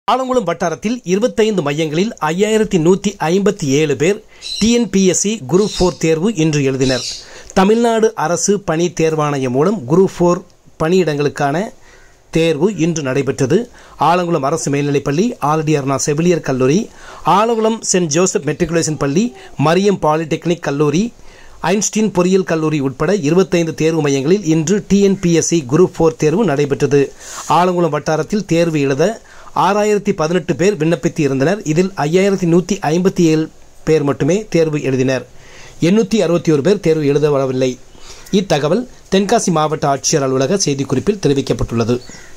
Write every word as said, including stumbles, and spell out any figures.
ஆலங்குளம் வட்டாரத்தில் இருபத்தைந்து மையங்களில் ஐயாயிரத்தி நூற்றி ஐம்பத்தி ஏழு பேர் டிஎன்பிஎஸ்சி குரூப் ஃபோர் தேர்வு இன்று எழுதினர். தமிழ்நாடு அரசு பணி தேர்வாணையம் மூலம் குரூப் ஃபோர் பணியிடங்களுக்கான தேர்வு இன்று நடைபெற்றது. ஆலங்குளம் அரசு மேல்நிலைப்பள்ளி, ஆல்ரெடி அருணா செவிலியர் கல்லூரி, ஆலங்குளம் சென்ட் ஜோசப் மெட்ரிகுலேஷன் பள்ளி, மரியம் பாலிடெக்னிக் கல்லூரி, ஐன்ஸ்டீன் பொறியியல் கல்லூரி உட்பட இருபத்தைந்து தேர்வு மையங்களில் இன்று டிஎன்பிஎஸ்சி குரூப் ஃபோர் தேர்வு நடைபெற்றது. ஆலங்குளம் வட்டாரத்தில் தேர்வு எழுத ஆறாயிரத்தி பதினெட்டு பேர் விண்ணப்பித்து இருந்தனர். இதில் ஐயாயிரத்தி நூற்றி ஐம்பத்தி ஏழு பேர் மட்டுமே தேர்வு எழுதினர். எண்ணூற்றி அறுபத்தி ஒரு பேர் தேர்வு எழுத வரவில்லை. இத்தகவல் தென்காசி மாவட்ட ஆட்சியர் அலுவலக செய்திக்குறிப்பில் தெரிவிக்கப்பட்டுள்ளது.